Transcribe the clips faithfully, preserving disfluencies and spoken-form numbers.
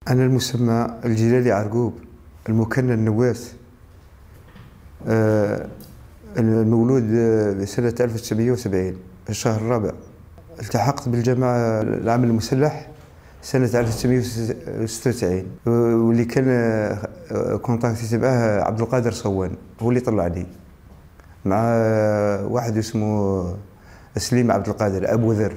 أنا المسمى الجلالي عرقوب، المكنى النواس. آه، المولود سنة ألف وتسعمائة وسبعين في الشهر الرابع. التحقت بالجامعة العمل المسلح سنة ألف وتسعمائة وستة وتسعين، واللي كان كونتاكتيت معاه عبد القادر صوان، هو اللي طلعني مع واحد اسمه سليم عبد القادر أبو ذر.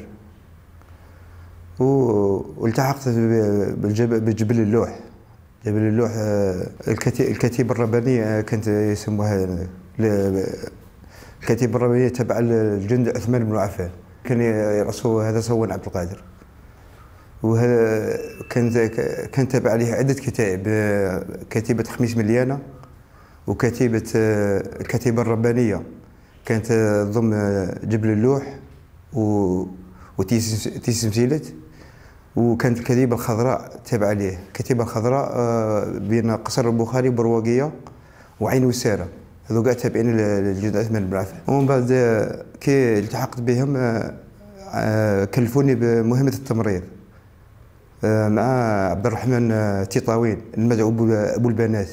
والتحقت بجبل اللوح. جبل اللوح الكتيبة الربانية كانت يسموها الكتيبة الربانية تبع الجند عثمان بن عفان، كان يرأسه هذا صوان عبد القادر. وهذا كان كان تابع عليه عدة كتائب، كتيبة خميس مليانة وكتيبة الكتيبة الربانية كانت ضم جبل اللوح وتيس مسيلت، وكانت الكتيبة الخضراء تابعة ليه. الكتيبة الخضراء بين قصر البخاري وبرواقية وعين وسارة، هذو كاع تابعين للجند عثمان بن عفان. ومن بعد كي التحقت بهم كلفوني بمهمة التمريض مع عبد الرحمن تيطاوين المدعو أبو البنات.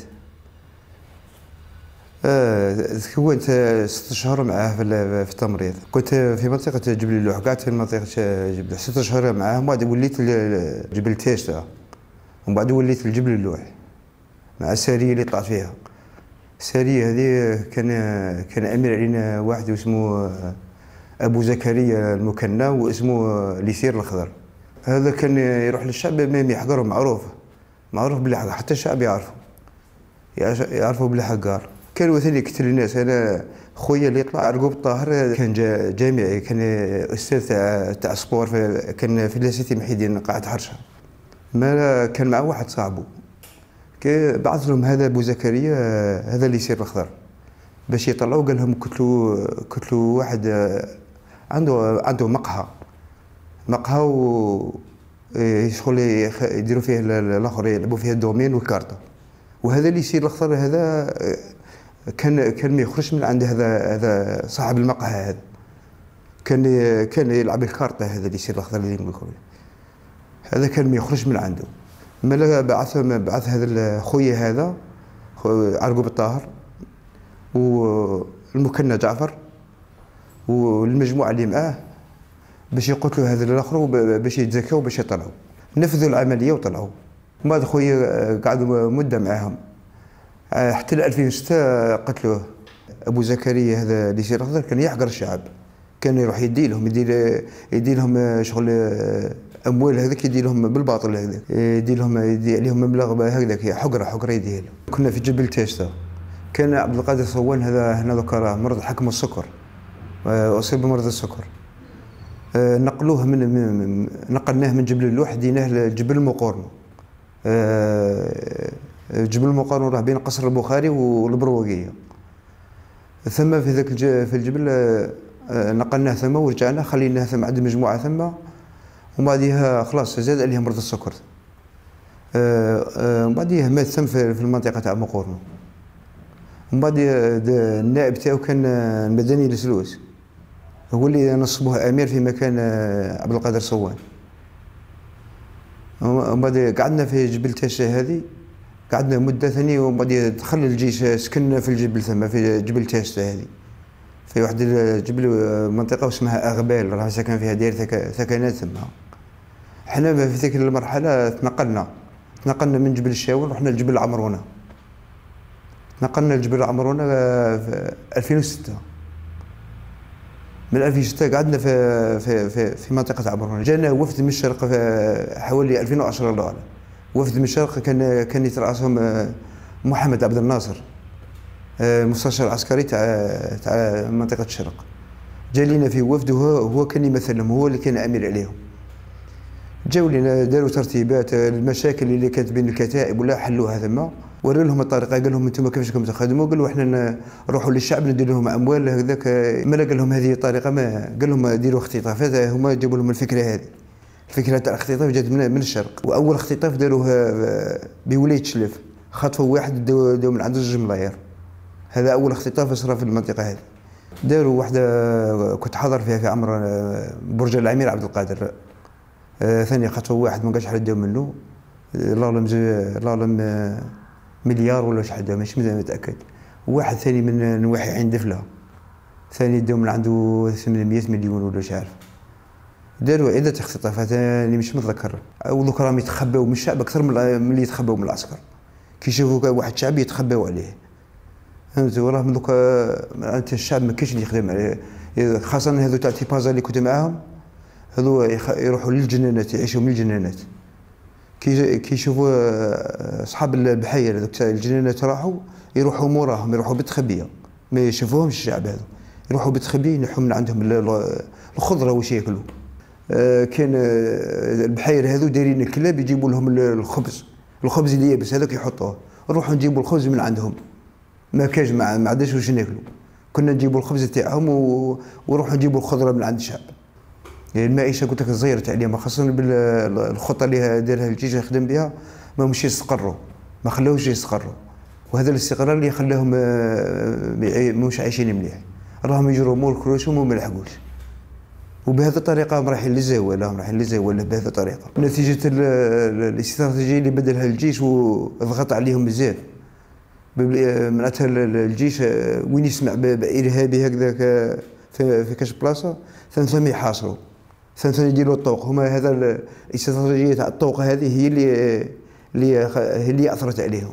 تكونت ست شهور معاه في التمريض. كنت في منطقة جبل اللوح، قعدت في منطقة جبل اللوح ست شهور معاه، ومن بعد وليت لجبل تيشتا، ومن بعد وليت لجبل اللوح مع السارية اللي طلعت فيها. السارية هذه كان كان أمير علينا واحد اسمه أبو زكريا المكنى، واسمه ليسير الخضر. هذا كان يروح للشعب ما يحقره، معروف معروف بلي حقار، حتى الشعب يعرفه يعرفوا بلي حقار. كان وثاني يقتل الناس. انا خويا اللي يطلع عرقوب الطاهر كان جامعي، كان استاذ تاع تاع سبور، كان في لاسيتي محيدين قاعة حرشه. ما كان معه واحد صاحبه، كي بعث لهم هذا ابو زكريا هذا اللي يصير الخضر باش يطلعوا. قال لهم قتلوا قتلوا واحد عنده عنده مقهى مقهى و شغل يديروا فيه الاخر، يلعبوا فيه الدومين والكارطه. وهذا اللي يصير الخضر هذا كان كان ما يخرجش من عند هذا هذا صاحب المقهى. هذا كان كان يلعب الكارطه، هذا اللي يصير الخضر اللي نقول لكم هذا كان ما يخرج من عنده. مالا بعث بعث هذا خويا هذا عرقوب الطاهر والمكنى جعفر والمجموعه اللي معاه باش يقتلوا هذا الاخر، باش يتزكوا باش يطلعوا. نفذوا العمليه وطلعوا. ومن بعد خويا قعدوا مده معاهم حتى ل ألفين وستة قتلوه. ابو زكريا هذا اللي يصير الخضر كان يحقر الشعب، كان يروح يدي لهم يدي يدي لهم شغل اموال هذاك، يدي لهم بالباطل هذاك، يدي لهم يدي عليهم مبلغ هكذاك حقره حقره يديه لهم. كنا في جبل تيشتا. كان عبد القادر صوان هذا هنا دوكا راه مرض حكم السكر، اصيب بمرض السكر. نقلوه من نقلناه من جبل اللوح ديناه لجبل المقورنو. جبل المقارنة راه بين قصر البخاري والبرواقية. ثم في ذاك في الجبل نقلناه ثم ورجعنا خليناه ثم عند مجموعة ثم، ومن بعدها خلاص زاد عليه مرض السكر. ومن بعدها مات ثم في المنطقة تاع مقورنو. ومن بعد النائب تاعو كان المدني السلوس، هو اللي نصبوه امير في مكان عبد القادر صوان. ومن بعد قعدنا في جبل تاشا هذه، قعدنا مدة ثانية. ومن بعد دخل الجيش سكننا في الجبل ثم في جبل تاشتا هذه، في واحد الجبل منطقة اسمها أغبال راه ساكن فيها داير ثكنات ثم. حنا في ذيك المرحلة تنقلنا تنقلنا من جبل الشاول رحنا لجبل عمرونة. تنقلنا لجبل عمرونة في ألفين وستة. من ألفين وستة قعدنا في في في, في منطقة عمرونة. جانا وفد من الشرق في حوالي ألفين وعشرة الله. وفد من الشرق كان كان يترأسهم محمد عبد الناصر، المستشار العسكري تاع تاع منطقة الشرق. جا لينا في وفد، وهو هو كان يمثلهم، هو اللي كان امير عليهم. جاو لينا داروا ترتيبات المشاكل اللي كانت بين الكتائب ولا حلوها ثم، ورا لهم الطريقه. قال لهم انتم كيفاش راكم تخدموا؟ قالوا احنا نروحوا للشعب ندير لهم اموال هكذاك. ما قال لهم هذه الطريقه، ما قال لهم ديروا اختطافات. هما جابوا لهم الفكره هذه. الفكره تاع الاختطاف جات من, من الشرق. واول اختطاف داروه بولايه شلف، خطفوا واحد داو من عنده زوج ملاير. هذا اول اختطاف صرا في المنطقه هذه. داروا واحده كنت حاضر فيها في عمر برج الامير عبد القادر. آه ثاني خطفوا واحد ما قالش حد داو منه، الله اعلم الله اعلم مليار ولا شحال ماشي متاكد. واحد ثاني من نواحي عين دفله ثاني داو من عنده ثمانمية مليون ولا مش عارف، داروا عده اختطافات اللي مش متذكر، ودوك راهم يتخباو من الشعب اكثر من اللي يتخباو من العسكر. كي يشوفوا واحد شعبي يتخباو عليه، فهمت؟ وراه من دوك انت الشعب ما كاينش اللي يخدم عليه، خاصه هذو تاع تيبازا اللي كنت معاهم، هذو يروحوا للجنانات يعيشوا من الجنانات. كي كيشوفوا اصحاب البحيره هذوك تاع الجنانات راحوا يروحوا موراهم، يروحوا بالتخبيه، ما يشوفوهمش الشعب هذو، يروحوا بالتخبيه ينحوا من عندهم الخضره واش ياكلوا. آه كان البحيره هذو دايرين الكلاب يجيبوا لهم الخبز، الخبز اللي يابس هذاك يحطوه، نروحوا نجيبوا الخبز من عندهم، ما كاش ما عندناش واش ناكلوا، كنا نجيبوا الخبز تاعهم ونروحوا نجيبوا الخضره من عند الشعب. يعني المعيشه قلت لك صغيرت عليهم، خاصه بالخطه اللي دارها الجيش يخدم بها، ما مش يستقروا، ما خلاوش يستقروا، وهذا الاستقرار اللي خلاهم مش عايشين مليح، راهم يجروا مور كروشهم وما لحقوش. وبهذه الطريقه هم رايحين للزوال، راهم رايحين للزوال بهذه الطريقه، نتيجه الاستراتيجيه اللي بدلها الجيش وضغط عليهم بزاف. معناتها الجيش وين يسمع بارهابي هكذاك في كاش بلاصه ثاني يحاصروا، ثاني يديروا الطوق. هما هذا الاستراتيجيه تاع الطوق هذه هي اللي اللي هي اللي اثرت عليهم.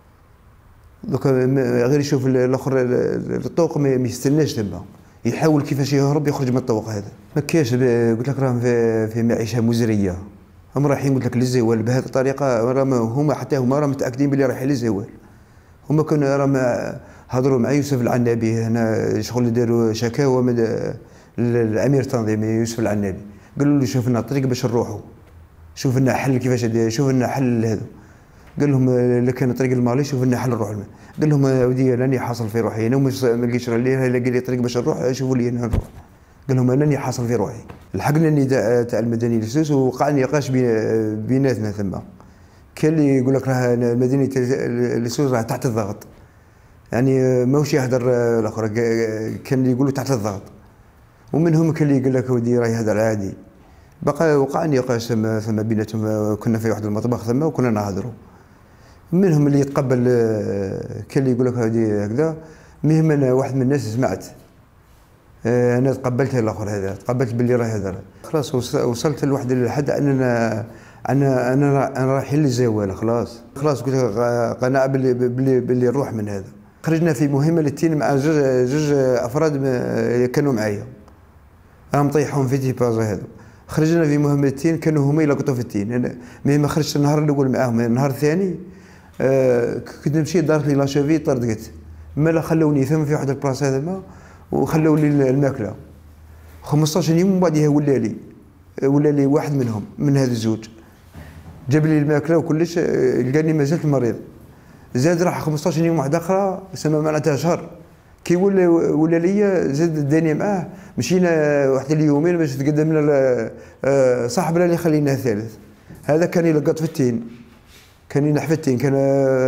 دوك غير يشوف الاخر الطوق ما يستناش تما، يحاول كيفاش يهرب يخرج من الطوق هذا. ما كاش، قلت لك راهم في, في معيشه مزريه، هم رايحين قلت لك للزوال بهذه الطريقه. هما حتى هما راهم متاكدين بلي رايحين للزوال. هما كانوا راهم هضروا مع يوسف العنابي هنا، شغل داروا شكاوى من الامير التنظيمي يوسف العنابي، قالوا له شوف لنا طريق باش نروحوا، شوف لنا حل كيفاش، شوف لنا حل هذا. قال لهم الا كان طريق المالي شوف لنا حل نروح. قال لهم يا ودي راني حاصل في روحي انا، وما لقيتش لي لاقي لي طريق باش نروح، شوفوا لي انا نروح. قال لهم راني حاصل في روحي. لحقنا النداء تاع المدني للسوس ووقع نقاش بيناتنا ثم. كاين اللي يقول لك راه المدني للسوس راه تحت الضغط، يعني ماهوش يهدر الاخر، كان اللي يقولوا تحت الضغط، ومنهم كان اللي يقول لك ودي راه يهدر عادي. بقى وقع نقاش ثم ثم بيناتهم، كنا في واحد المطبخ ثم وكنا نهضروا. منهم اللي يتقبل، كان اللي يقول لك هذه هكذا. المهم انا واحد من الناس سمعت، انا تقبلت الاخر هذا، تقبلت باللي راه هذا خلاص. وصلت لواحد الحد اننا انا انا انا رايحين للزوال خلاص خلاص. قلت قناعه باللي باللي باللي نروح من هذا. خرجنا في مهمه للتين مع جوج جوج افراد كانوا معايا، راهم طيحهم في تيبازا هذا. خرجنا في مهمه التين، كانوا هما يلقطوا في التين. انا ما خرجتش النهار الاول معاهم، النهار الثاني آه كنت نمشي دارت لي لاشوفي طردقت، مالا خلوني ثم في واحد البلاصه هذا ما، وخلوا لي الماكله خمسطاش يوم. من بعدها ولا لي ولا لي واحد منهم من هذا الزوج جاب لي الماكله وكلش، لقاني مازلت مريض. زاد راح خمسطاش يوم واحده اخرى سما معناتها شهر. كي ولا ولا ليا زاد الدنيا معاه، مشينا واحد اليومين باش تقدم لنا صاحبنا اللي خلينا الثالث. هذا كان يلقط في التين، كان ينح في التين، كان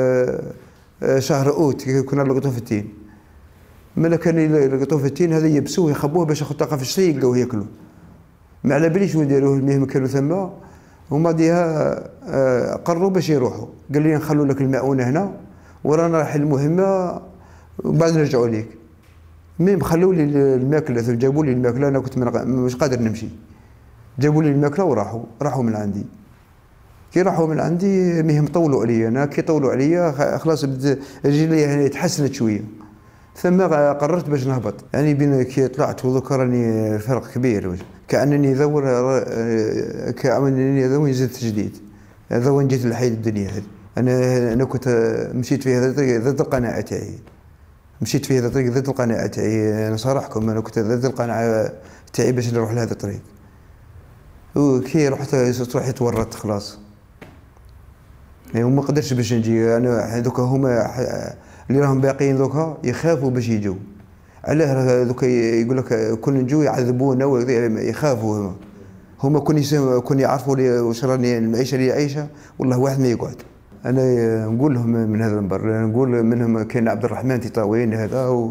شهر اوت كنا نلقطوه في التين. مالا كان يلقطوه في التين هذا يبسوه يخبوه باش ياخذ طاقه في الشتي يلقاوه ياكلوه. ما على باليش وين داروه. المهم كانوا ثما، وما ديها قرروا باش يروحوا. قال لي نخلوا لك المعونه هنا ورانا رايحين المهمه وبعد نرجعوا ليك. المهم خلوا لي الماكله، جابوا لي الماكله، انا كنت مش قادر نمشي. جابوا لي الماكله وراحوا راحوا من عندي. كي راحوا من عندي المهم طولوا عليا. انا كي طولوا عليا خلاص رجلي يعني تحسنت شويه، ثم قررت باش نهبط. يعني بين كي طلعت وذوك راني فرق كبير، كانني ذور كانني ذور زدت جديد. هذا وين جيت لحيد الدنيا هذه. انا انا كنت مشيت في هذا الطريق ذات القناعه تاعي، مشيت في هذا الطريق ذات القناعه تاعي. انا صراحكم انا كنت ذات القناعه تاعي باش نروح لهذا الطريق. وكي رحت روحي تورطت خلاص، يعني وما قدرتش باش نجي. انا دوكا هما اللي راهم باقيين دوكا يخافوا باش يجوا. علاه دوكا يقول لك كون نجوا يعذبونا ويخافوا. هما هما كون كون يعرفوا لي واش راني المعيشه اللي عايشه والله واحد ما يقعد. انا نقول لهم من هذا المنبر، نقول منهم كاين عبد الرحمن تيطاوين هذا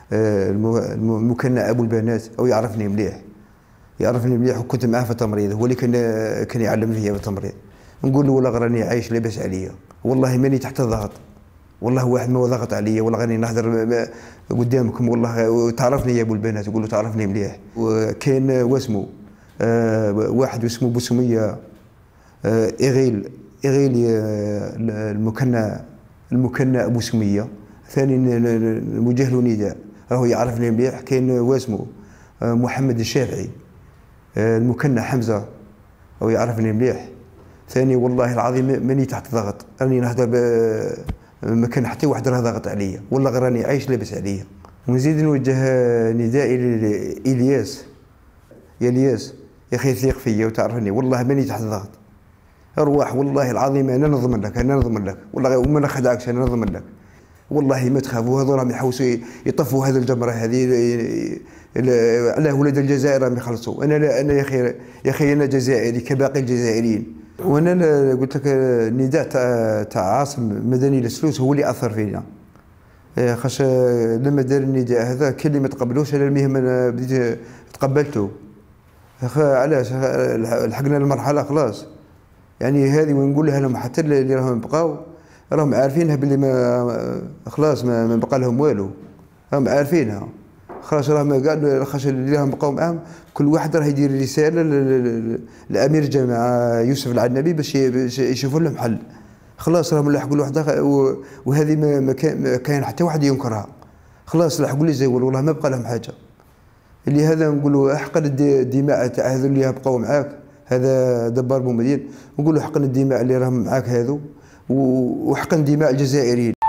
المكنع ابو البنات، او يعرفني مليح، يعرفني مليح وكنت معاه في التمريض، هو اللي كان كان يعلمني فيا في التمريض. نقول له والله راني عايش لاباس عليا، والله ماني تحت الضغط، والله واحد ما ضغط عليا، والله راني نهضر قدامكم، والله تعرفني يا ابو البنات، يقول له تعرفني مليح. وكاين واسمو آه واحد اسمه بوسميه آه اغيل اغيل المكنى المكنى ابو سميه، ثاني نوجه له نداء راهو يعرفني مليح. كاين واسمو آه محمد الشافعي آه المكنى حمزه، راهو يعرفني مليح. ثاني والله العظيم ماني تحت ضغط، راني نهضر ما كان حتى واحد راه ضاغط عليا، والله راني عايش لاباس عليا. ونزيد نوجه ندائي لإلياس، يا الياس يا اخي ثيق فيا وتعرفني، والله ماني تحت ضغط، ارواح والله العظيم انا نضمن لك، انا نضمن لك والله وما نخدعكش، انا نضمن لك والله ما تخافوا. هذو راهم يحوسوا يطفوا هذه الجمره هذه على ولاد الجزائر، راهم يخلصوا. انا لا انا يا اخي يا اخي انا جزائري كباقي الجزائريين. وانا قلت لك النداء تاع تاع عاصم مدني السلوس هو اللي اثر فينا، خاش لما دار النداء هذا كاين اللي ما تقبلوش، انا المهم انا بديت تقبلته. علاش لحقنا المرحله خلاص يعني هذه، ونقول لها لهم حتى اللي راهم بقاو راهم عارفينها باللي ما خلاص ما, ما بقى لهم والو، راهم عارفينها خلاص. راهم قاعد خاش اللي راهم بقاو معاهم كل واحد راه يدير رساله لامير الجامعه يوسف العنبي باش يشوفوا لهم حل. خلاص راهم لاحقوا لوحده، وهذه ما كاين حتى واحد ينكرها. خلاص لاحقوا لي زول والله ما بقى لهم حاجه. اللي هذا نقولوا احقن الدماء تاع هذو اللي بقاو معاك، هذا دبار بومدين، نقولوا حقن الدماء اللي راهم معاك هذو، وحقن دماء الجزائريين.